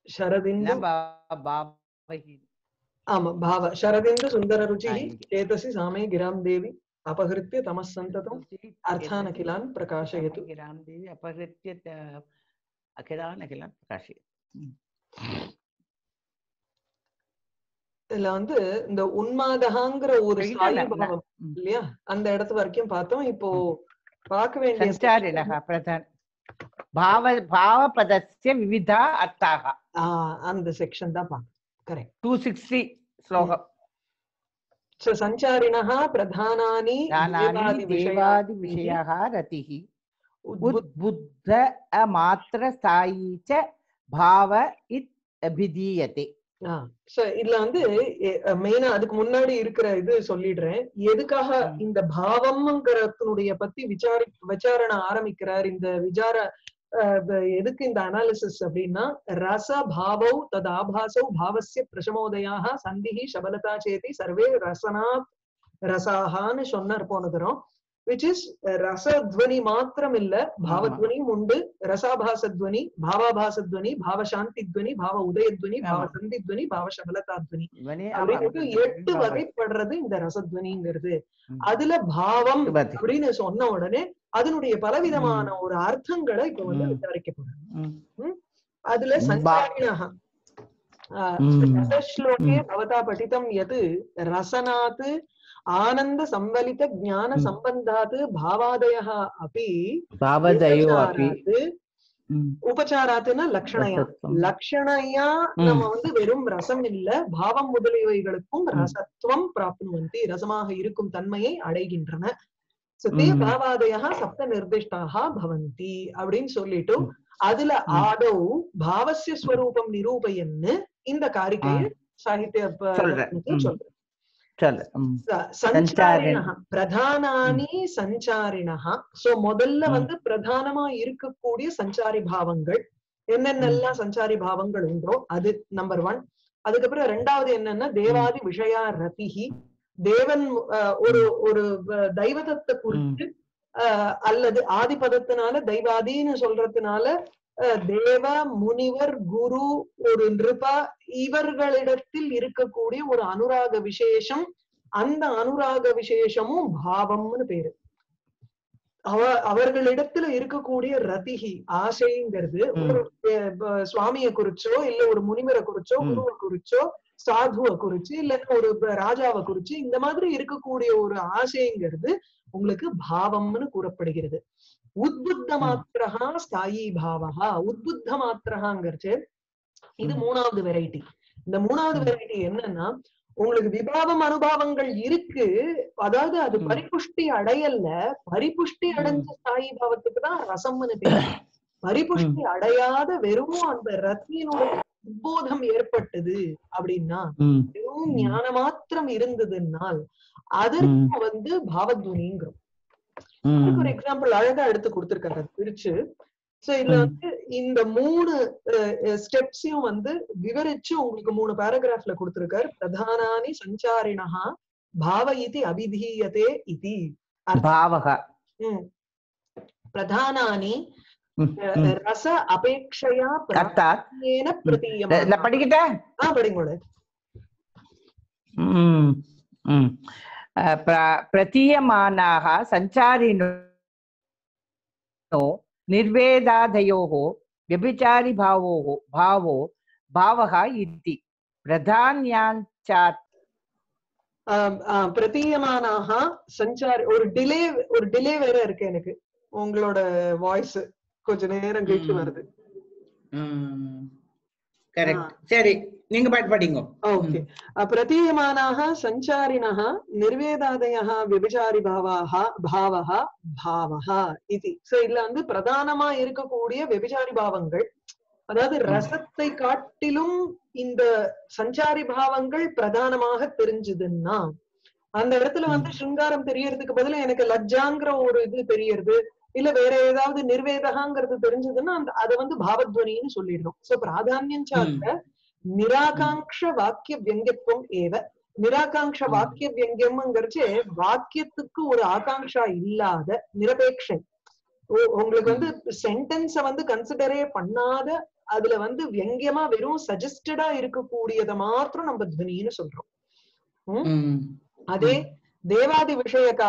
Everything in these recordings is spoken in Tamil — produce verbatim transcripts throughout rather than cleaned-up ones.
शरदिन्दु आमा भाव शरदिन्दु सुंदर रुचिः चेतसि सामे गिरां देवी अपहृत्य तमः सन्ततम् अर्थान् अखिलान् प्रकाशयतु गिरां देवी अपहृत्य अखिलान् अखिलान् प्रकाशयतु இதுல வந்து இந்த உன்மாதஹாங்கற ஒரு சாயி பாவம் இல்லையா அந்த இடத்து வரைக்கும் பார்த்தோம் இப்போ பார்க்க வேண்டிய சஞ்சாரிணஹ பிரதான் भाव भाव पदस्य विविधा अर्थाः அந்த செக்ஷன் தான் பாக்க கரெக்ட் टू सिक्स्टी श्लोकम् सो संचारिणः प्रधानानि देवादि विषयाः रतिः उद्बुद्ध मात्र स्थायी च भाव इत् अभिधीयते சோ இதுல வந்து மெயினா அதுக்கு முன்னாடி இருக்கிற இது சொல்லிடுறேன் எதுக்காக இந்த பாவம்ங்கறதுனுடைய பத்தி விசாரி விசாரணை ஆரம்பிக்கிறார் இந்த விசார எதுக்கு இந்த அனாலிசிஸ் அப்படின்னா ரச பாவௌ ததாபாசௌ பாவஸ்ய பிரசமோதயாக சந்திஹி சபலதா சேதி சர்வே ரசனாத் ரசாஹான்னு சொன்னார் போன தரம் which is ரசத்வனி மாத்திரம் இல்ல பாவத்வனியும் உண்டு ரசாபாசத்வனி பாவாபாசத்வனி பாவசாந்தித்வனி பாவ உதயத்வனி பாவ சந்தித்வனி பாவ சபலதாத்வனி அப்படின்னு எட்டு வகைப்படுறது இந்த ரசத்வனிங்கிறது அதுல பாவம் அப்படின்னு சொன்ன உடனே அதனுடைய பலவிதமான ஒரு அர்த்தங்களை இப்ப வந்து விசாரிக்க போறாங்க அதுல சஞ்சாரிணஹ ஸ்லோகே பவதா படிதம் யத் ரசனாத் आनंद संवलित ज्ञान संबंधात् भावादयः अपि भावदयो अपि उपचारात्ना लक्षणया लक्षणया நம்ம வந்து வெறும் ரசம் இல்ல பாவம் முதலியவைகளுக்கும் ரசத்துவம் பிராப்னுவந்தி ரசமாக இருக்கும் தன்மையை அடைகின்றன சதே பாவாதயः சப்த நிர்திஷ்டாः भवन्ति அப்படினு சொல்லிட்டு அதுல ஆதௌ பாவஸ்ய ஸ்வரூபம் நிரூபயன்னு இந்த காரிகையை சாகித்ய சொல்றேன் சஞ்சாரிணஹ பிரதானானி சஞ்சாரிணஹ சோ முதல்ல வந்து பிரதானமா இருக்கக்கூடிய சஞ்சாரி பாவங்கள் என்னென்னலாம் சஞ்சாரி பாவங்கள் உண்டோ அது நம்பர் ஒன் அதுக்கப்புறம் ரெண்டாவது என்னன்னா தேவாதி விஷயா ரதிஹி தேவன் ஒரு ஒரு தெய்வதத்தை குறித்து அஹ் அல்லது ஆதிபதத்தினால தெய்வாதின்னு சொல்றதுனால தேவ முனிவர் குரு ஒரு நிருபா இவர்களிடத்தில் இருக்கக்கூடிய ஒரு அனுராக விசேஷம் அந்த அனுராக விசேஷமும் பாவம்னு பேரு அவ அவர்களிடத்துல இருக்கக்கூடிய ரதிஹி ஆசைங்கிறது ஒரு சுவாமியை குறிச்சோ இல்ல ஒரு முனிவரை குறிச்சோ குருவை குறிச்சோ சாதுவை குறிச்சு இல்ல ஒரு ராஜாவை குறிச்சு இந்த மாதிரி இருக்கக்கூடிய ஒரு ஆசைங்கிறது உங்களுக்கு பாவம்னு கூறப்படுகிறது உத்புத்த மாத்திரஹா ஸ்தாயி பாவஹா உத்புத்த மாத்திரஹாங்கிறச்சு இது மூணாவது வெரைட்டி இந்த மூணாவது வெரைட்டி என்னன்னா உங்களுக்கு விபாவம் அனுபவங்கள் இருக்கு அதாவது அது பரிபுஷ்டி அடையல்ல பரிபுஷ்டி அடைஞ்ச ஸ்தாயி பாவத்துக்கு தான் ரசம்னு பேரு பரிபுஷ்டி அடையாத வெறும் அந்த ரத்தியினுடைய உத்போதம் ஏற்பட்டது அப்படின்னா வெறும் ஞான மாத்திரம் இருந்ததுனால் அதற்கு வந்து பாவத்வனிங்கிறோம் அதுக்கு ஒரு எக்ஸாம்பிள் அழகா எடுத்து கொடுத்திருக்காரு பிரிச்சு சோ இதுல வந்து இந்த மூணு ஸ்டெப்ஸையும் வந்து விவரிச்சு உங்களுக்கு மூணு பேராகிராஃப்ல கொடுத்திருக்காரு பிரதானானி சஞ்சாரிணஹா பாவ இதி அபிதீயதே இதி பாவக பிரதானானி ரச அபேக்ஷயா பிராப்தியேன பிரதீயமானஹ நான் படிக்கட்டா ஆ படிங்கோளே ம் ம் प्रतीयमानाः सञ्चारिणो निर्वेदादयोः व्यभिचारि भावोः भावो भावः इति प्रधान्याञ्चात् प्रतीयमानाः सञ्चारि ஒரு டிலே ஒரு டிலே வேற இருக்கு எனக்கு உங்களோட வாய்ஸ் கொஞ்ச நேரம் கழிச்சு வருது கரெக்ட் சரி நீங்க பாட்டு படிங்க ஓகே பிரதீயமானாः சஞ்சாரிணः நிர்வேதாதயः விபச்சாரி பாவாः பாவः பாவः இதி சோ இதுல வந்து பிரதானமா இருக்கக்கூடிய விபச்சாரி பாவங்கள் அதாவது ரசத்தை காட்டிலும் இந்த சஞ்சாரி பாவங்கள் பிரதானமாக தெரிஞ்சதுன்னா அந்த இடத்துல வந்து சிருங்காரம் தெரியறதுக்கு பதிலா எனக்கு லஜ்ஜாங்கிற ஒரு இது தெரியறது இல்ல வேற ஏதாவது நிர்வேதகாங்கிறது தெரிஞ்சதுன்னா அந்த அதை வந்து பாவத்வனின்னு சொல்லிடுறோம் சோ பிராதான்யம் சார்ந்த நிராகாங்ஷ வாக்கிய வியங்கியத்துவம் ஏவ நிராகாங்ஷ வாக்கிய வியங்கியம்ங்கிறச்சு வாக்கியத்துக்கு ஒரு ஆகாங்ஷா இல்லாத நிரபேட்சை உங்களுக்கு வந்து சென்டென்ஸ வந்து கன்சிடரே பண்ணாத அதுல வந்து வியங்கியமா வெறும் சஜஸ்டடா இருக்கக்கூடியத மாத்திரம் நம்ம துவனின்னு சொல்றோம். உம் அதே தேவாதி விஷயகா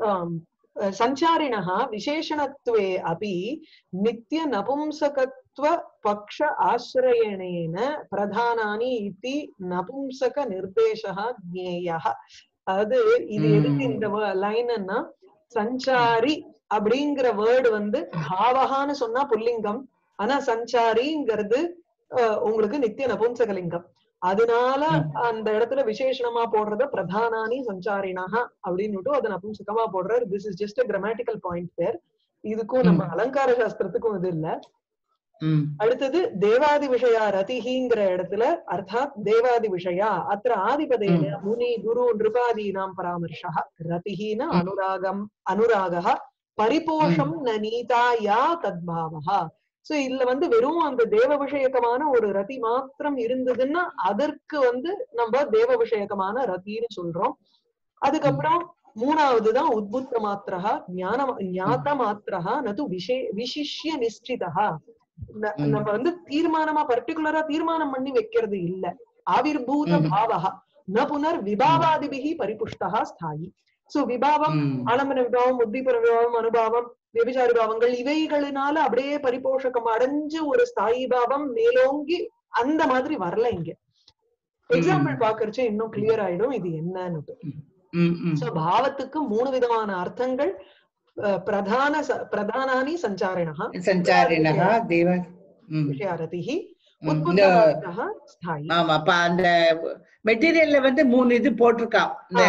சஞ்சாரிணः விசேஷணத்வே அபி நித்ய நபும்சகத்வ பக்ஷ ஆசிரயணேன பிரதானானி இதி நபும்சக நிர்தேசः ஞேயः. அதாவது இது எதுக்கு இந்த லைன்னா, சஞ்சாரி அப்படிங்கிற வேர்டு வந்து பாவகான்னு சொன்னா புல்லிங்கம், ஆனா சஞ்சாரிங்கிறது உங்களுக்கு நித்திய நபும்சகலிங்கம். அதனால அந்த இடத்துல விசேஷணமா போடுறத பிரதானானி சஞ்சாரிணஹா அப்படின்னு அதை நபும்சகமா போடுறாரு. This is just grammatical point there. இதுக்கும் நம்ம அலங்கார சாஸ்திரத்துக்கும் இது இல்ல. அடுத்தது தேவாதி விஷயா ரதிஹிங்கிற இடத்துல அர்த்தாத் தேவாதி விஷயா அத்திர ஆதிபதேன முனி குரு நிருபாதீனாம் பராமர்ஷா ரதிஹின அனுராகம் அனுராகா பரிபோஷம் ந நீதா யா தத்பாவஹா. சோ இதுல வந்து வெறும் அந்த தேவ விஷயகமான ஒரு ரதி மாத்திரம் இருந்ததுன்னா அதற்கு வந்து நம்ம தேவ விஷயகமான ரத்தின்னு சொல்றோம். அதுக்கப்புறம் மூணாவதுதான் உத்புத்த மாத்திரா ஞான ஞாத மாத்திரா நது விஷே விசிஷ்ய நிஷ்டிதா. நம்ம வந்து தீர்மானமா பர்டிகுலரா தீர்மானம் பண்ணி வைக்கிறது இல்ல. ஆவிர்பூத பாவஹா ந புனர் விபாவாதிபிஹி பரிபுஷ்டா ஸ்தாயி. சோ விபாவம் ஆலம்பன விபாவம் உத்தீபன விபாவம் அனுபாவம் விபச்சாரி பாவங்கள் இவைகளினால அப்படியே பரிபோஷகம் அடைஞ்சு ஒரு ஸ்தாயி பாவம் மேலோங்கி அந்த மாதிரி வரல. இங்க எக்ஸாம்பிள் பாக்குறச்சு இன்னும் கிளியர் ஆயிடும் இது என்னன்னு. சோ பாவத்துக்கு மூணு விதமான அர்த்தங்கள். பிரதான பிரதானானி சஞ்சாரிணஹ சஞ்சாரிணஹ தேவ விஷயாரதிஹி உத்புத்தமாத்ரஹ ஸ்தாயி. ஆமா, அப்ப அந்த மெட்டீரியல்ல வந்து மூணு இது போட்டிருக்கான். இந்த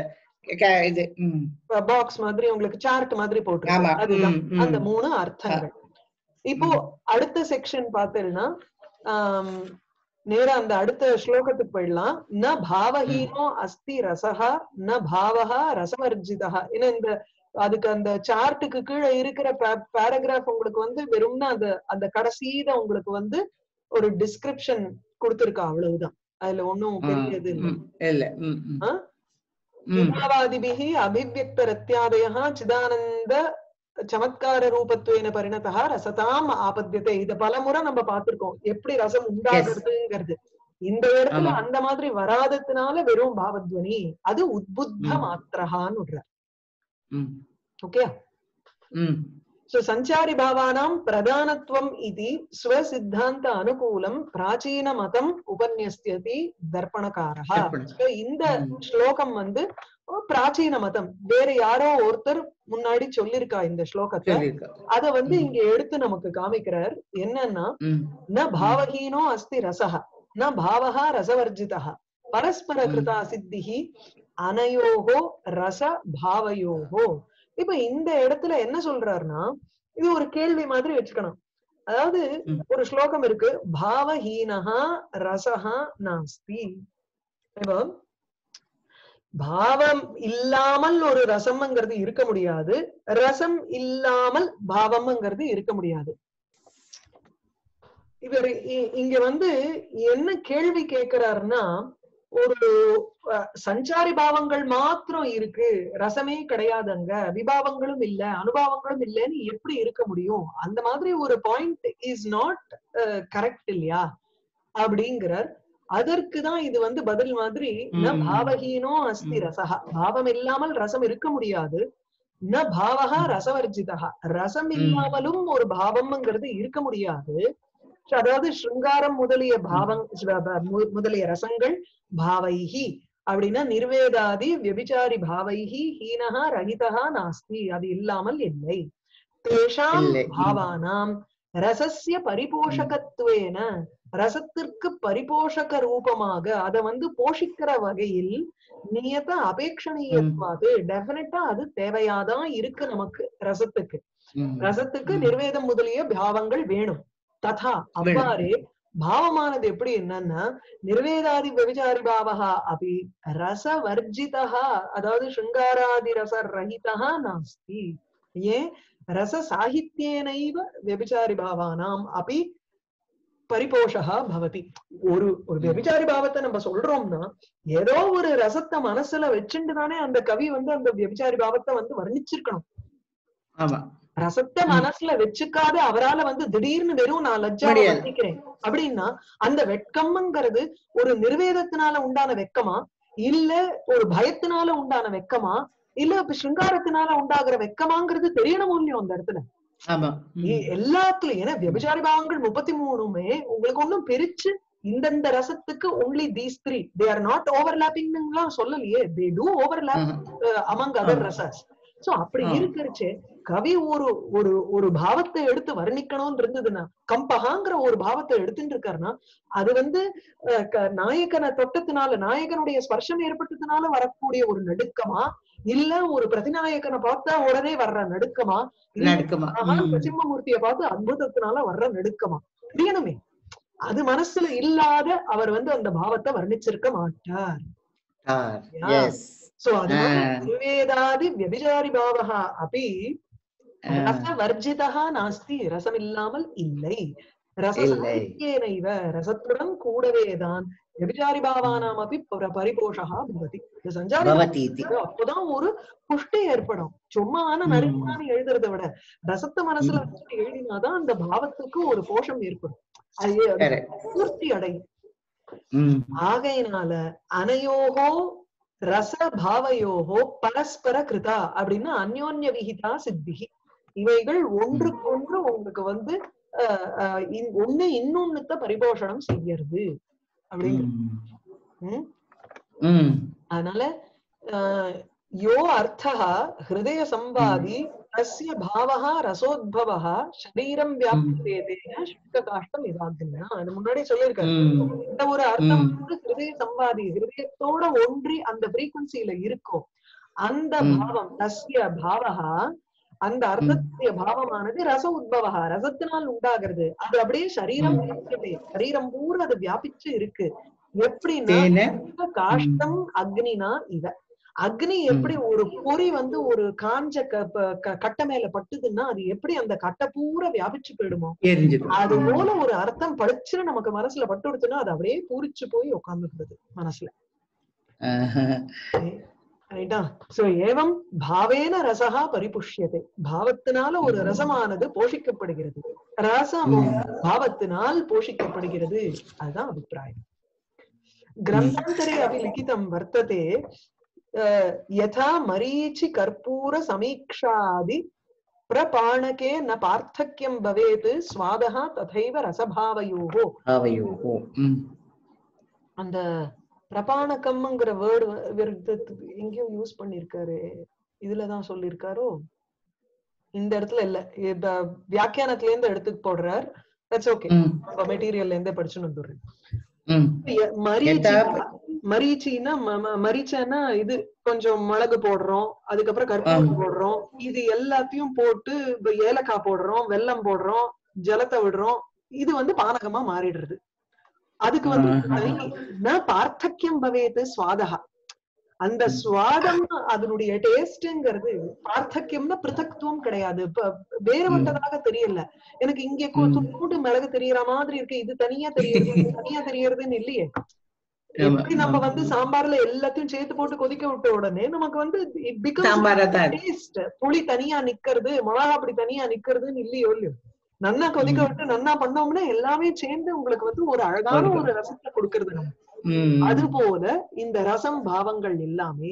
இது பாக்ஸ் மாதிரி உங்களுக்கு சார்ட் மாதிரி போட்டிருக்கு. அதுதான் அந்த மூணு அர்த்தங்கள். இப்போ அடுத்த செக்ஷன் பார்த்தேன்னா ஆஹ் நேரா அந்த அடுத்த ஸ்லோகத்துக்கு போயிடலாம். ந பாவஹீனோ அஸ்தி ரசஹா ந பாவஹா ரசவர்ஜிதா. ஏன்னா இந்த அதுக்கு அந்த சார்ட்டுக்கு கீழே இருக்கிற பேராகிராஃப் உங்களுக்கு வந்து வெறும்னா அந்த அந்த கடைசியில உங்களுக்கு வந்து ஒரு டிஸ்கிரிப்ஷன் கொடுத்திருக்கா, அவ்வளவுதான். அதுல ஒன்னும் பெரியது இல்ல. விபாவாதிபிஹி அபிவ்யக்த ரத்யாதயஹ சிதானந்த சமத்கார ரூபத்வேன பரிணதஹ ரசதாம் ஆபத்யதே. இத பலமுறை நம்ம பார்த்திருக்கோம் எப்படி ரசம் உண்டாகிறதுங்கிறது. இந்த இடத்துல அந்த மாதிரி வராததுனால வெறும் பாவத்வனி, அது உத்புத்த மாத்திரஹான்னு விடுறார். ஓகே. சோ சஞ்சாரி பாவானாம் பிரதானத்துவம் இது ஸ்வசித்தாந்த அனுகூலம் பிராச்சீன மதம் உபன்யஸ்யதி தர்ப்பணகாரஹ. இந்த ஸ்லோகம் வந்து பிராச்சீன மதம், வேற யாரோ ஒருத்தர் முன்னாடி சொல்லிருக்கா இந்த ஸ்லோகத்தை. அத வந்து இங்க எடுத்து நமக்கு காமிக்கிறார். என்னன்னா, ந பாவஹீனோ அஸ்தி ரசஹ ந பாவஹா ரசவர்ஜிதா பரஸ்பர கிருதா சித்திஹி அனயோகோ ரச பாவயோகோ. இப்ப இந்த இடத்துல என்ன சொல்றாருன்னா, இது ஒரு கேள்வி மாதிரி வச்சுக்கணும். அதாவது ஒரு ஸ்லோகம் இருக்கு, பாவஹீனஹா ரசஹா நாஸ்தி. இப்போ பாவம் இல்லாமல் ஒரு ரசம்ங்கிறது இருக்க முடியாது, ரசம் இல்லாமல் பாவம்ங்கிறது இருக்க முடியாது. இவர் இங்க வந்து என்ன கேள்வி கேட்கிறாருன்னா, ஒரு சஞ்சாரி பாவங்கள் மாத்திரம் இருக்கு, ரசமே கிடையாது, அங்க விபாவங்களும் இல்ல அனுபாவங்களும் இல்லைன்னு எப்படி இருக்க முடியும்? அந்த மாதிரி ஒரு பாயிண்ட் இஸ் நாட் கரெக்ட் இல்லையா அப்படிங்கிறார். அதற்குதான் இது வந்து பதில் மாதிரி, ந பாவஹீனோ அஸ்தி ரசஹா, பாவம் இல்லாமல் ரசம் இருக்க முடியாது, ந பாவஹா ரசவர்ஜிதா, ரசம் இல்லாமலும் ஒரு பாவம்ங்கிறது இருக்க முடியாது. அதாவது ஸ்ருங்காரம் முதலிய பாவம் முதலிய ரசங்கள் பாவைஹி அப்படின்னா நிர்வேதாதி வியபிச்சாரி பாவைஹி ஹீனஹா ரஹிதஹா நாஸ்தி, அது இல்லாமல் இல்லை. தேஷாம் பாவானாம் ரசஸ்ய பரிபோஷகத்துவேன, ரசத்திற்கு பரிபோஷக ரூபமாக அதை வந்து போஷிக்கிற வகையில் நியத அபேட்சணீயத்வாது, டெபினட்டா அது தேவையாதான் இருக்கு நமக்கு. ரசத்துக்கு ரசத்துக்கு நிர்வேதம் முதலிய பாவங்கள் வேணும். ததா அவ்வாறே பாவமானது எப்படி என்னன்னா, நிர்வேதாதி விபச்சாரி பாவஹா அபி ரசவர்ஜிதஹா, அதாவது ஸ்ருங்காராதி ரச ரஹிதஹா நாஸ்தி. ஏன் ரச சாகித்யேனைவ விபச்சாரி பாவானாம் அபி பரிபோஷா பவதி. ஒரு ஒரு விபச்சாரி பாவத்தை நம்ம சொல்றோம்னா ஏதோ ஒரு ரசத்தை மனசுல வச்சுட்டு தானே அந்த கவி வந்து அந்த விபச்சாரி பாவத்தை வந்து வர்ணிச்சிருக்கணும். ரசத்தை ம். மனசுல வச்சுக்காத அவரால வந்து திடீர்னு வெறும் நான் லஜ்ஜாவை முடியாது. வர்ணிக்கிறேன் அப்படின்னா அந்த வெட்கம்ங்கிறது ஒரு நிர்வேதத்தினால உண்டான வெட்கமா, இல்ல ஒரு பயத்தினால உண்டான வெட்கமா, இல்ல இப்ப சிருங்காரத்தினால உண்டாகிற வெட்கமாங்கிறது தெரியணும் இல்லையோ அந்த இடத்துல. ஆமா. ம். இ- எல்லாத்துலயும் ஏன்னா விபச்சாரி பாவங்கள் முப்பத்தி மூணுமே உங்களுக்கு ஒண்ணும் பிரிச்சு இந்தந்த ரசத்துக்கு only these three they are not overlapping எல்லாம் சொல்லலையே, they do overlap ஆஹா. uh, among other ஆ. rasas. சோ அப்படி ஆ. இருக்கிறச்சே கவி ஒரு ஒரு ஒரு பாவத்தை எடுத்து வர்ணிக்கணும்னு இருந்ததுன்னா, கம்பகாங்கிற ஒரு பாவத்தை எடுத்துட்டு இருக்காருன்னா அது வந்து அஹ், க- நாயகனை தொட்டத்தினால நாயகனுடைய ஸ்பர்ஷம் ஏற்பட்டதுனால வரக்கூடிய ஒரு நடுக்கமா, இல்ல ஒரு பிரதிநாயகனை பார்த்தா உடனே வர்ற நடுக்கமா, இல்ல நடுக்கமா. மகான் ம். நரசிம்மமூர்த்தியை பார்த்து அற்புதத்தினால வர்ற நடுக்கமா, தெரியணுமே. அது மனசுல இல்லாத அவர் வந்து அந்த பாவத்தை வர்ணிச்சிருக்க மாட்டார். ஆர். யா. Yes. சோ அதனால ஆ. நிர்வேதாதி வியபிசாரி பாவஹா அபி ஆ. ரசவர்ஜிதா நாஸ்தி, ரசம் இல்லாமல் இல்லை. ரச இல்லை. சாங்கியேனைவ, ரசத்துடன் கூடவேதான் வியபிசாரி பாவானாம் அபி பர- பரிபோஷா பவதி. இந்த சஞ்சாரி பவதி இதி. பாவத்துக்கு அப்போதான் ஒரு புஷ்டி ஏற்படும். சும்மான ம். நரிமான்னு எழுதுறதை விட ரசத்தை மனசுல ம். வச்சுட்டு எழுதினாதான் அந்த பாவத்துக்கு ஒரு போஷம் ஏற்படும், அது அது Correct. பூர்த்தி அடையும். ம். ஆகையினால அனயோகோ ரச பாவயோகோ பரஸ்பர கிருதா அப்படின்னா அந்யோன்ய விகிதா சித்திகி. இவைகள் ஒன்றுக்கொன்று உங்களுக்கு வந்து அஹ், அஹ், இன்- ஒண்ணு இன்னொன்னுத்த பரிபோஷணம் செய்யறது அப்படிங்கிற. ம். ம்? ம். அதனால அஹ், யோ அர்த்தः ஹிருதய சம்வாதி தஸ்ய பாவஹ ரசோத்பவஹ சரீரம் வியாப்தேதேன சுக்க காஷ்டம் இதாகுன்னா, அது முன்னாடி சொல்லியிருக்காரு. ம். இந்த ஒரு அர்த்தம் ம். வந்து ஹிருதய சம்வாதி, ஹிருதயத்தோட ஒன்றி அந்த ஃப்ரீக்வன்சில இருக்கும். அந்த ம். பாவம் தஸ்ய பாவஹா, அந்த ம். அர்த்தத்துடைய பாவமானது ரச உத்பவஹா, ரசத்தினால் உண்டாகிறது. அது அப்படியே சரீரம் ம். வியாபியதே, சரீரம் பூரா அது வியாபிச்சு இருக்கு. எப்படின்னா தேன. சுக்க காஷ்டம் அக்னினா இவ. அக்னி எப்படி ஒரு பொறி வந்து ஒரு காஞ்ச க- ப- க- கட்டை மேல பட்டுதுன்னா அது எப்படி அந்த கட்டை பூரா வியாபிச்சு போயிடுமோ, எரிஞ்சது. அது ம். போல ஒரு அர்த்தம் படிச்சுன்னு நமக்கு மனசுல பட்டு கொடுத்துன்னா அது அப்படியே பூரிச்சு போய் உட்கார்ந்துடுது மனசுல. ஆஹா. ரைட்டா? சோ ஏவம் பாவேன ரசஹா பரிபுஷ்யதே, பாவத்தினால ஒரு ரசமானது போஷிக்கப்படுகிறது, ரசம் ம். பாவத்தினால் போஷிக்கப்படுகிறது. அதுதான் அபிப்பிராயம். கிரந்தாந்தரே அபி லிகிதம் வர்த்ததே அஹ், யதா மரீச்சி கற்பூர சமீக்ஷாதி பிரபாணகே ந பார்த்தக்கியம் பவேத் ஸ்வாதஹ ததைவ ரசபாவயோகோ. பாவயோகோ. ம். அந்த பிரபாணகம்ங்கிற வேர்டு எங்கேயோ யூஸ் பண்ணிருக்காரு, இதுலதான் சொல்லிருக்காரோ, இந்த இடத்துல இல்ல, இப்ப வியாக்கியானத்துல இருந்து எடுத்து போடுறார். தட்ஸ் ஓகே, ம். மெட்டீரியல்ல இருந்தே படிச்சுன்னு வந்துடுறேன். ம். மரீச்சி, யதா. மரீச்சின்னா ம- ம- மரீச்சன்னா இது கொஞ்சம் மிளகு போடுறோம், அதுக்கப்புறம் கற்பூரம் போடுறோம், இது எல்லாத்தையும் போட்டு இப்ப ஏலக்காய் போடுறோம், வெல்லம் போடுறோம், ஜலத்தை விடுறோம், இது வந்து பானகமா மாறிடுறது. அதுக்கு வந்து ஆஹா. ந பார்த்தக்கியம் பவேத் சுவாதகா, அந்த சுவாதம் அதனுடைய டேஸ்ட்ங்கிறது பார்த்தக்கியம்னா பிருத்தக்துவம் கிடையாது, இப்ப வேறுபட்டதாக தெரியல. எனக்கு இங்க கொ- ம். துண்டு மிளகு தெரியற மாதிரி இருக்கு, இது தனியா தெரியுது, இது தனியா தெரியறதுன்னு இல்லையே. ஆமா. எப்படி நம்ம வந்து சாம்பார்ல எல்லாத்தையும் சேர்த்து போட்டு கொதிக்க விட்ட உடனே நமக்கு வந்து it becomes சாம்பாரா தான். taste. புளி தனியா நிக்கிறது, மிளகா பொடி தனியா நிக்கிறதுன்னு இல்லையோ இல்லையோ, நன்னா கொதிக்க ம். விட்டு நன்னா பண்ணோம்னா எல்லாமே சேர்ந்து உங்களுக்கு வந்து ஒரு அழகான ஒரு- ஒரு ரசத்தை கொடுக்கறது நம்ம. ம். அது போல இந்த ரசம் பாவங்கள் எல்லாமே.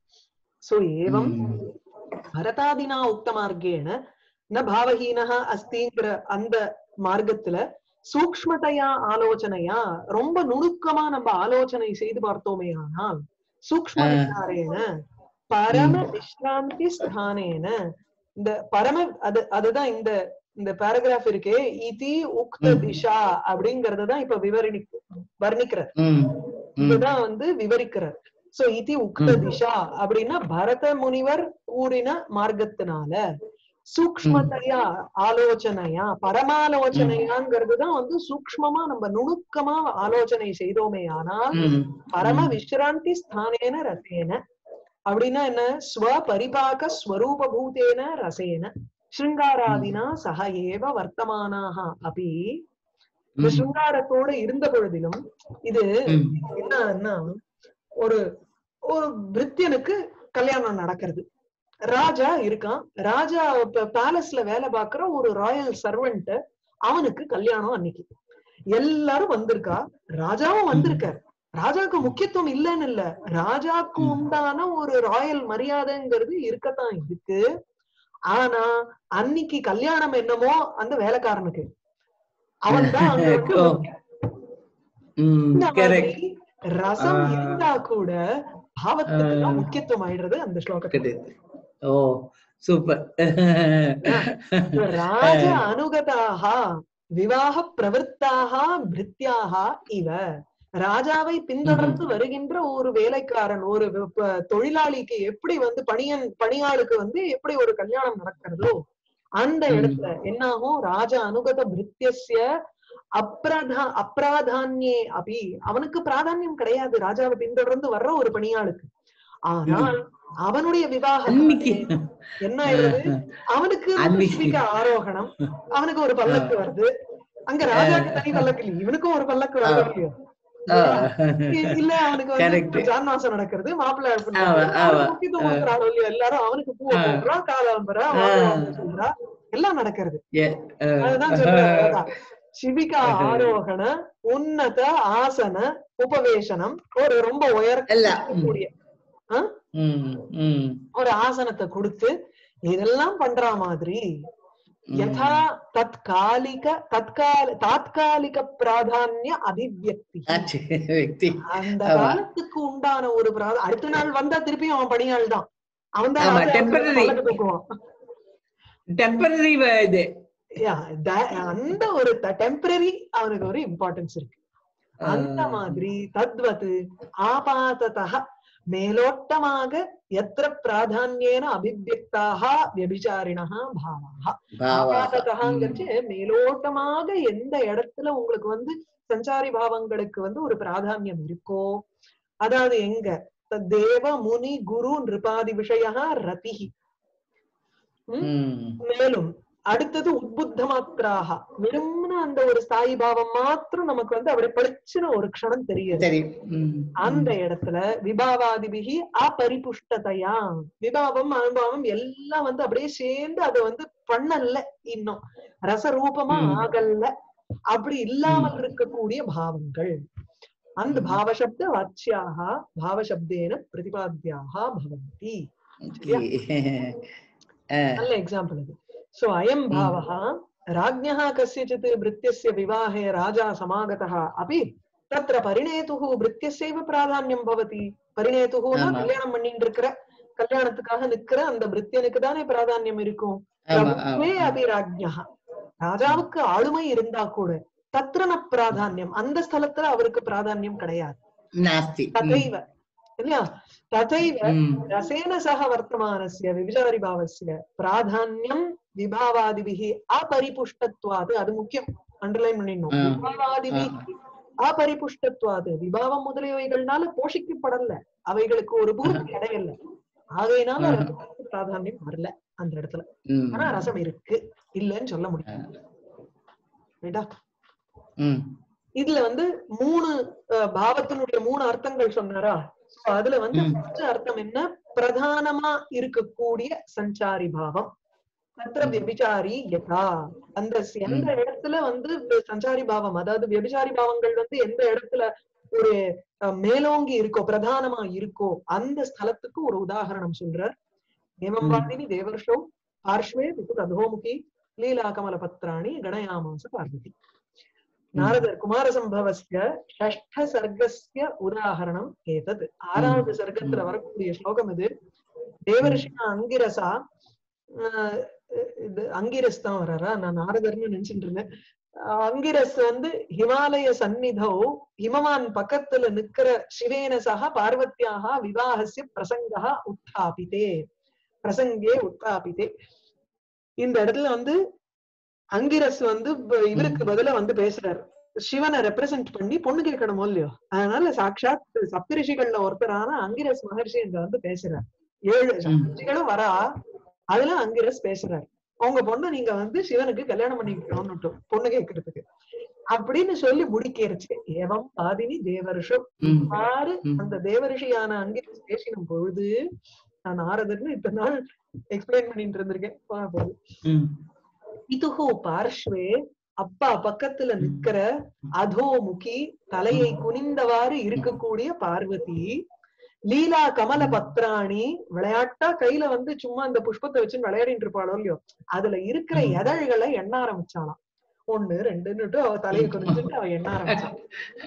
சோ ஏவம் ம். பரதாதினா உக்த மார்க்கேன ந பாவஹீனஹ அஸ்திங்கிற அந்த மார்க்கத்துல சூக்ஷ்மதையா ஆலோசனையா ரொம்ப நுணுக்கமா நம்ம ஆலோசனை செய்து பார்த்தோமே ஆனால் சூக்ஷ்ம ஆ. விசாரேன பரம விஸ்ராந்தி ஸ்தானேன, இந்த பரம அது அதுதான் இந்த இந்த பேராகிராஃப் இருக்கே, இதி உக்த ம். திஷா அப்படிங்கறதுதான் இப்ப விவரணி வர்ணிக்கிறார், ம். ம். இதுதான் வந்து விவரிக்கிறார். சோ இதி உக்த ம். திஷா அப்படின்னா பரத முனிவர் கூறின மார்க்கத்தினால சூக்ஷ்மதையா ஆலோசனையா பரமாலோசனையாங்கிறதுதான் வந்து சூக்ஷ்மமா நம்ம நுணுக்கமா ஆலோசனை செய்தோமே ஆனால் ம். பரம ம். விஸ்ராந்தி ஸ்தானேன ரசேன அப்படின்னா என்ன, ஸ்வ பரிபாக ஸ்வரூபூதேன ரசேன ஸ்ருங்காராதினா சக ஏவ வர்த்தமானாக அபி. இந்த ம். ஸ்ருங்காரத்தோட இருந்த பொழுதிலும் இது ம். என்னன்னா ஒரு ஒரு பிரித்தியனுக்கு கல்யாணம் நடக்கிறது, ராஜா இருக்கான். ராஜா பேலஸ்ல வேலை பார்க்கிற ஒரு ராயல் சர்வெண்ட், அவனுக்கு கல்யாணம் அன்னைக்கு. எல்லாரும் வந்திருக்கா, ராஜாவும் வந்திருக்காரு. ராஜாக்கு முக்கியத்துவம் இல்லைன்னு இல்ல, ராஜாக்கு உண்டான ஒரு ராயல் மரியாதைங்கிறது இருக்கத்தான் இருக்கு. ஆனா அன்னைக்கு கல்யாணம் என்னமோ அந்த வேலைக்காரனுக்கு, அவன் தான் அங்க வந்து இந்த மாதிரி ரசம் இருந்தா கூட பாவத்துக்கு தான் முக்கியத்துவம் ஆயிடுறது அந்த ஸ்லோகத்துக்கு. Oh super. ராஜ அனுகதாக விவாக பிரவருத்தாக பிருத்யாக இவ. ராஜாவை பின்தொடர்ந்து வருகின்ற ஒரு வேலைக்காரன், ஒரு தொழிலாளிக்கு எப்படி வந்து பணியன் பணியாளுக்கு வந்து எப்படி ஒரு கல்யாணம் நடக்கிறதோ அந்த இடத்துல என்னாகும், ராஜ அனுகத பிருத்தியஸ்ய அப்ராதா அப்ராதான்யே அபி, அவனுக்கு பிராதான்யம் கிடையாது ராஜாவை பின்தொடர்ந்து வர்ற ஒரு பணியாளுக்கு. ஆனால் அவனுடைய விவாகம் என்ன ஆயிடுது, அவனுக்கு புஷ்பிக ஆரோகணம், அவனுக்கு ஒரு பல்லக்கு வருது. அங்க ராஜாக்கு தனி பல்லக்கு இல்லை, இவனுக்கும் ஒரு பல்லக்கு வருது இல்லையோ இல்ல. அவனுக்கு வந்து ஜான்மாசம் நடக்கிறது, மாப்பிள்ளை முக்கியத்துவம் கொடுக்குறாளோ இல்லையோ, எல்லாரும் அவனுக்கு பூவை போடுறா, காலாம்பரா சொல்றா, எல்லாம் நடக்கிறது. அதுதான் சொல்ற சிவிகா ஆரோகண உன்னத ஆசன உபவேசனம், ஒரு ரொம்ப உயர்த்தக்கூடிய ஒரு ஆசனத்தை கொடுத்து இதெல்லாம் பண்ற மாதிரி யதா தற்காலிக தற்கால தாத்காலிக பிராதான்ய அபிவியக்தி, அந்த காலத்துக்கு உண்டான ஒரு பிராத அடுத்த நாள் வந்தா திருப்பியும் அவன் பணியாள் தான், அவன் தான் தூக்குவான். அந்த ஒரு டெம்பரரி அவனுக்கு ஒரு இம்பார்ட்டன்ஸ் இருக்கு. அந்த மாதிரி தத்வத் ஆபாததः மேலோட்டமாக எத்திர பிராதான்யேன அபிவ்யக்தாக வியபிசாரிணः பாவாः. ஆபாததஹங்கிறச்சு மேலோட்டமாக எந்த இடத்துல உங்களுக்கு வந்து சஞ்சாரி பாவங்களுக்கு வந்து ஒரு பிராதான்யம் இருக்கோ, அதாவது எங்க தேவ முனி குரு நிருபாதி விஷயா ரதிஹி. மேலும் அடுத்தது உத்புத்த மாத்திராக, வெறும்னு அந்த ஒரு ஸ்தாயி பாவம் மாத்திரம் நமக்கு வந்து அப்படி பளிச்சுன்னு ஒரு க்ஷணம் தெரியுது. அந்த இடத்துல விபாவாதிபிகி அபரிபுஷ்டதையா, விபாவம் அனுபவம் எல்லாம் வந்து அப்படியே சேர்ந்து அதை வந்து பண்ணல, இன்னும் ரசரூபமா ஆகல்ல, அப்படி இல்லாமல் இருக்கக்கூடிய பாவங்கள் அந்த பாவசப்த வாச்சியாக பாவசப்தேன பிரதிபாத்தியாக பவந்தி. நல்ல எக்ஸாம்பிள் அது. சோ அயம் பாவः राज्ञः कस्यचित् भृत्यस्य विवाहे राजा समागतः अपि तत्र परिणेतुः भृत्यस्यैव प्राधान्यं भवति. परिणेतुःனா கல்யாணம் பண்ணிட்டு இருக்கிற, கல்யாணத்துக்காக நிக்கிற அந்த பிருத்தியனுக்கு தானே பிராதான்யம் இருக்கும். பிரபுவே அபி ராஜ்ஞः, ராஜாவுக்கு ஆளுமை இருந்தா கூட தத்ர ந பிராதான்யம், அந்த ஸ்தலத்துல அவருக்கு பிராதான்யம் கிடையாது. ததைவ இல்லையா, ததைவ ரசேன சக வர்த்தமானஸ்ய விபிசாரி பாவஸ்ய பிராதான்யம் விபாவாதிபிஹி அபரிபுஷ்டத்வாது. அது முக்கியம், அண்டர்லைன் பண்ணிடணும். விபாவாதிபிஹி அபரிபுஷ்டத்வாது, விபாவம் முதலியவைகள்னால போஷிக்கப்படல, அவைகளுக்கு ஒரு பூர்த்தி அடையல, ஆகையினால ரசத்துக்கு பிராதான்யம் வரல அந்த இடத்துல. ஆனா ரசம் இருக்கு, இல்லன்னு சொல்ல முடியும். இதுல வந்து மூணு பாவத்தினுடைய மூணு அர்த்தங்கள் சொன்னாரா, அதுல வந்து அர்த்தம் என்ன, பிரதானமா இருக்கக்கூடிய சஞ்சாரி பாவம், தத்ர வியபிசாரி யதா, அந்த எந்த இடத்துல வந்து சஞ்சாரி பாவம், அதாவது வியபிசாரி பாவங்கள் வந்து எந்த இடத்துல ஒரு மேலோங்கி இருக்கோ, பிரதானமா இருக்கோ, அந்த ஸ்தலத்துக்கு ஒரு உதாரணம் சொல்றார். ஏமம்பாதினி தேவர்ஷோ பார்ஷ்வே விபுத் அதோமுகி லீலா கமல பத்ராணி கணயாமாச பார்வதி. நாரதர் குமாரசம்பவஸ்ய ஷஷ்ட சர்க்கஸ்ய உதாரணம் ஏதத். ஆறாவது சர்க்கத்துல வரக்கூடிய ஸ்லோகம் இது. தேவரிஷினா அங்கிரசா, இது அங்கிரஸ் தான் வர்றாரா, நான் நாரதர்னு நினைச்சுட்டு இருந்தேன். அங்கிரஸ் வந்து ஹிமாலய சந்நிதோ ஹிமவான் பக்கத்துல நிக்கிற சிவேன சக பார்வத்தியாக விவாகஸ்ய பிரசங்கா உத்தாபிதே, பிரசங்கே உத்தாபிதே. இந்த இடத்துல வந்து அங்கிரஸ் வந்து இவருக்கு பதிலா வந்து பேசுறாரு, சிவனை ரெப்ரசென்ட் பண்ணி பொண்ணு கேட்கணுமோ இல்லையோ, அதனால சாட்சாத் சப்தரிஷிகள்ல ஒருத்தரான அங்கிரஸ் மகர்ஷி இங்க வந்து பேசுறாரு. ஏழு சப்தரிஷிகளும் வரா, அதுல அங்கிரஸ் பேசுறாரு, உங்க பொண்ணு நீங்க வந்து சிவனுக்கு கல்யாணம் பண்ணிக்கணும்னு பொண்ணு கேட்கறதுக்கு அப்படின்னு சொல்லி முடிக்கிறச்சு. ஏவம் பாதினி தேவரிஷம், ஆறு அந்த தேவரிஷியான அங்கிரஸ் பேசின பொழுது, நான் நாரதர்னு இத்தனை நாள் எக்ஸ்பிளைன் பண்ணிட்டு இருந்திருக்கேன். பிதுஹு பார்ஷ்வே, அப்பா பக்கத்துல நிக்கிற அதோமுகி தலையை குனிந்தவாறு இருக்கக்கூடிய பார்வதி, லீலா கமல பத்ராணி விளையாட்டா கையில வந்து சும்மா அந்த புஷ்பத்தை வச்சு விளையாடிட்டு இருப்பாளோ இல்லையோ, அதுல இருக்கிற எதழ்களை எண்ண ஆரம்பிச்சாலாம். ஒண்ணு ரெண்டுன்னுட்டு அவ தலையை குனிஞ்சுட்டு அவ எண்ண ஆரம்பிச்சான்.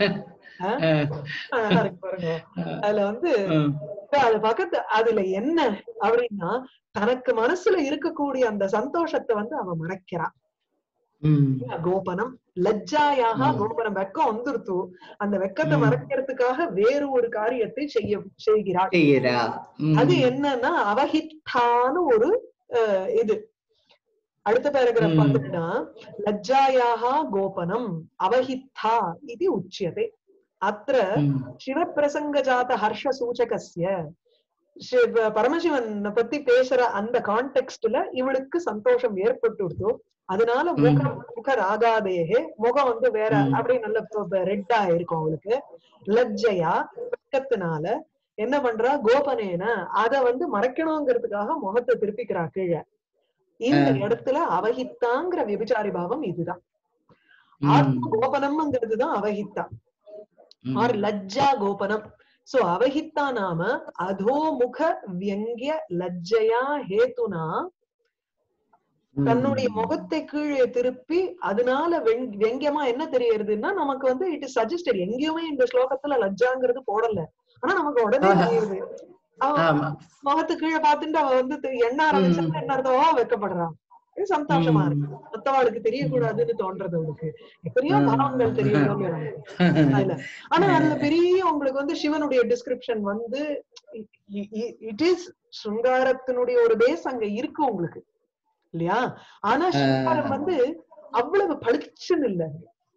அழகா இருக்கு பாருங்க. அதுல வந்து அது பக்கத்து அதுல என்ன அப்படின்னா, தனக்கு மனசுல இருக்கக்கூடிய அந்த சந்தோஷத்தை வந்து அவ மறைக்கிறான். கோபனம் லஜ்ஜாயாக கோபனம், வெக்கம் வந்துருத்து, அந்த வெக்கத்தை மறைக்கிறதுக்காக வேறு ஒரு காரியத்தை செய்ய செய்கிறாள். அது என்னன்னா அவஹித்தான்னு ஒரு இது அடுத்த பேராகிராஃப் பாத்தீங்கன்னா, லஜ்ஜாயாக கோபனம் அவஹித்தா இது உச்சியதே. அത്ര சிவப்பிரசங்கஜாத ஹர்ஷ சூச்சகஸ்ய, பரமசிவன் பத்தி பேசுற அந்த கான்டெக்ஸ்ட்ல இவளுக்கு சந்தோஷம் ஏற்பட்டுடுதோ, அதனால முக முக ராகாதேகே, முகம் வந்து வேற அப்படியே நல்ல ரெட்டா இருக்கும் அவளுக்கு. லஜ்ஜையா வெக்கத்தினால என்ன பண்றா, கோபனேன அத வந்து மறைக்கணுங்கிறதுக்காக முகத்தை திருப்பிக்கிறா கீழே. இந்த இடத்துல அவஹித்தாங்கிற விபச்சாரி பாவம் இதுதான். ஆத்ம கோபனம்ங்கிறதுதான் அவஹித்தா ஆர் லஜ்ஜா கோபனம். சோ அவஹித்தா நாம அதோமுக வியங்கிய லஜ்ஜையா ஹேத்துனா, தன்னுடைய முகத்தை கீழே திருப்பி அதனால வெங்கியமா என்ன தெரியறதுன்னா, நமக்கு வந்து இட் இஸ் சஜஸ்டட். எங்கேயுமே இந்த ஸ்லோகத்துல லஜ்ஜாங்கிறது போடல, ஆனா நமக்கு உடனே தெரியுது. அவன் முகத்து கீழே பார்த்துட்டு அவ வந்து எண்ண ஆரம்பிச்சா என்ன அர்த்தமா வெக்கப்படுறான். சந்தோஷமா இருக்கு, மத்தவாளுக்கு தெரியக்கூடாதுன்னு தோன்றது அவளுக்கு. எத்தனையோ பாவங்கள் தெரியும் அதுல. ஆனா அதுல பெரிய உங்களுக்கு வந்து சிவனுடைய டிஸ்கிரிப்ஷன் வந்து இட் இஸ் சிருங்காரத்தினுடைய ஒரு பேஸ் அங்க இருக்கு உங்களுக்கு இல்லையா. ஆனா சிருங்காரம் வந்து அவ்வளவு பளிச்சுன்னு இல்ல,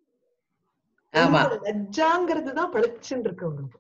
லஜ்ஜாங்கிறதுதான் பளிச்சுன்னு இருக்கு உங்களுக்கு.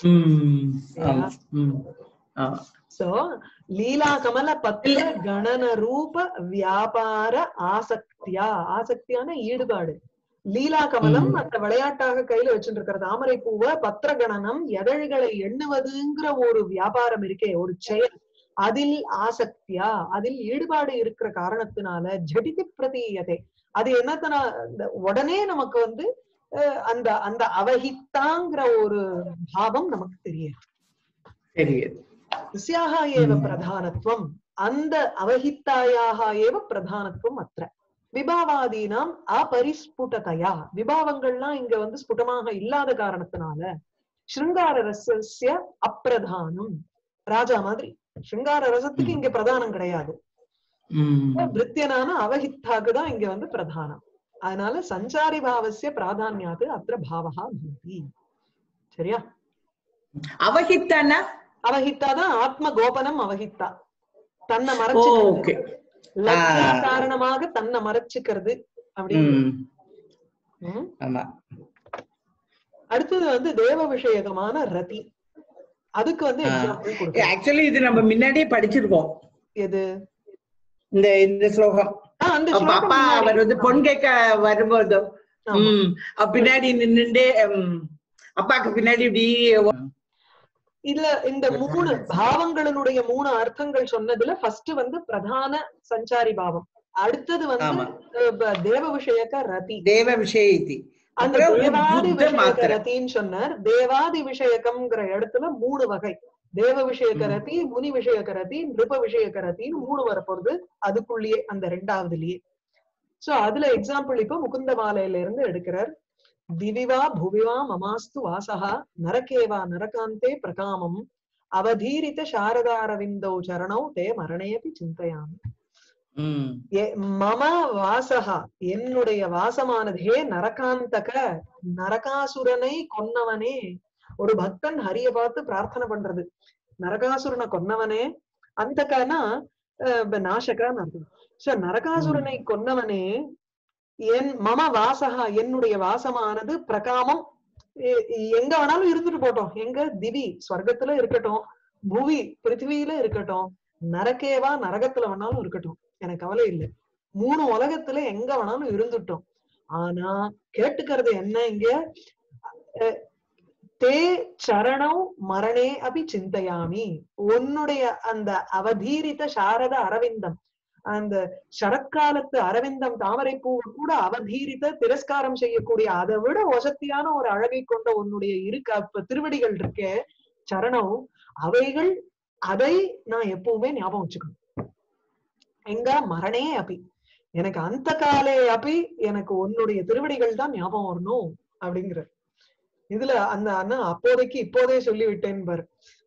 சோ லீலா கமல பத்திர கணன ரூப வியாபார ஆசக்தியா, ஆசக்தியான ஈடுபாடு. லீலா கமலம் அந்த விளையாட்டாக கையில வச்சுட்டு இருக்கிற தாமரை பூவ பத்திர கணனம் எதழ்களை எண்ணுவதுங்கிற ஒரு வியாபாரம் இருக்கே, ஒரு செயல், அதில் ஆசக்தியா அதில் ஈடுபாடு இருக்கிற காரணத்தினால ஜடிதி பிரதீயதே, அது என்னத்தனா உடனே நமக்கு வந்து அந்த அந்த அவஹித்தாங்கிற ஒரு பாவம் நமக்கு தெரியுது தெரியுது. தஸ்யாஹ ஏவ பிரதானத்துவம், அந்த அவஹித்தாயாக ஏவ பிரதானத்துவம் அத்திர. விபாவாதீனாம் அபரிஸ்புடதயா, விபாவங்கள்லாம் இங்க வந்து ஸ்புடமாக இல்லாத காரணத்தினால ஸ்ருங்கார ரசஸ்ய அப்பிரதானம். ராஜா மாதிரி ஸ்ருங்கார ரசத்துக்கு இங்க பிரதானம் கிடையாது, விருத்தியனான அவஹித்தாக்குதான் இங்க வந்து பிரதானம். அதனால சஞ்சாரி பாவசிய பிராதான்யாது அத்திர பாவஹா பவதி. சரியா? அவஹித்தானா, அவஹித்தாதான் ஆத்ம கோபனம். அவஹித்தா தன்னை மறைச்சுக்கிறது, லஜ்ஜா காரணமாக தன்னை மறைச்சுக்கிறது அப்படின்னு. அடுத்தது வந்து தேவ விஷயகமான ரதி. அதுக்கு வந்து எக்ஸாம்பிள் கொடுக்க. ஆக்சுவலி இது நம்ம முன்னாடியே படிச்சிருக்கோம். எது? இந்த இந்த ஸ்லோகம். அப்பா அவர் வந்து பொன் கேட்க வரும்போது பின்னாடி நின்னுட்டே அப்பாக்கு பின்னாடி இப்படி இதுல இந்த மூணு பாவங்களினுடைய மூணு அர்த்தங்கள் சொன்னதுல ஃபர்ஸ்ட் வந்து பிரதான சஞ்சாரி பாவம், அடுத்தது வந்து தேவ விஷயக்க ரதி, தேவ விஷயத்தி, அந்த தேவாதி விஷயக்க ரத்தின்னு சொன்னார். தேவாதி விஷயக்கம்ங்கிற இடத்துல மூணு வகை, தேவ விஷயக்க ரதி, முனி விஷயக்க ரதி, நிருப விஷயக்க ரத்தின்னு மூணு வரப்போறது அதுக்குள்ளேயே அந்த ரெண்டாவதுலயே. சோ அதுல எக்ஸாம்பிள் இப்ப முகுந்த மாலையில இருந்து எடுக்கிறார். திவிவா புவிவா மமாஸ்து வாசகா நரகேவா நரகாந்தே பிரகாமம் அவதீரித சாரதாரவிந்தோ சரணோ தே மரணேபி சிந்தையாமி. மம வாசகா என்னுடைய வாசமானதே நரகாந்தக நரகாசுரனை கொன்னவனே. ஒரு பக்தன் ஹரிய பார்த்து பிரார்த்தனை பண்றது, நரகாசுரனை கொன்னவனே, அந்தகனா நாசகான்னு அர்த்தம். சோ நரகாசுரனை கொன்னவனே, என் மம வாசகா என்னுடைய வாசமானது பிரகாமம் எங்க வேணாலும் இருந்துட்டு போட்டோம், எங்க திவி ஸ்வர்க்கத்துல இருக்கட்டும், புவி பிருத்திவியில இருக்கட்டும், நரகேவா நரகத்துல வேணாலும் இருக்கட்டும், எனக்கு கவலை இல்லை, மூணு உலகத்துல எங்க வேணாலும் இருந்துட்டோம். ஆனா கேட்டுக்கிறது என்ன, இங்க தே சரணௌ மரணே அபி சிந்தையாமி. உன்னுடைய அந்த அவதீரித சாரத அரவிந்தம், அந்த சரத்காலத்து அரவிந்தம் தாமரை பூவை கூட அவதீரித்த திரஸ்காரம் செய்யக்கூடிய அதை விட வசத்தியான ஒரு அழகை கொண்ட உன்னுடைய இரு திருவடிகள் இருக்கே சரணம், அவைகள் அதை நான் எப்பவுமே ஞாபகம் வச்சுக்கணும். எங்க மரணே அப்பி, எனக்கு அந்த காலே அப்பி எனக்கு உன்னுடைய திருவடிகள் தான் ஞாபகம் வரணும் அப்படிங்கிற இதுல அந்த அண்ணா அப்போதைக்கு இப்போதே சொல்லி விட்டேன் பாரு.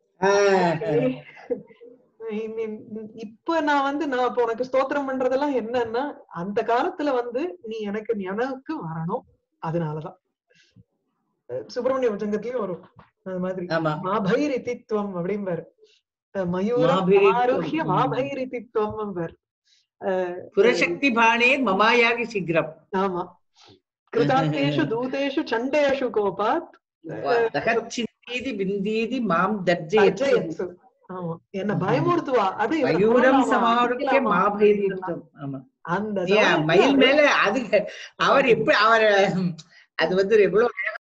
இப்ப நான் வந்து நான் இப்ப உனக்கு ஸ்தோத்திரம் பண்றதெல்லாம் என்னன்னா அந்த காலத்துல வந்து நீ எனக்கு எனக்கு வரணும், அதனாலதான் சுப்பிரமணிய பஞ்சங்கத்திலயும் வரும் அது மாதிரி மாபைரிதித்வம் அப்படிம்பாரு. மயூரம் ஆரோக்கிய மாபைரிதித்வம் பாரு. புரசக்தி பாணே மமாயாகி சீக்கிரம். ஆமா, கிருதாந்தேஷு தூதேஷு சண்டேஷு கோபாத் சிந்தீதி பிந்தீதி மாம் தர்ஜயத்சு. ஆமா, என்ன பயமுறுத்துவா. அது மயூரம் சமாரோக்கிய மாபைரிதித்வம். ஆமா, அந்த மயில் மேல அது அவர் எப்படி அவர் அது வந்து எவ்வளவு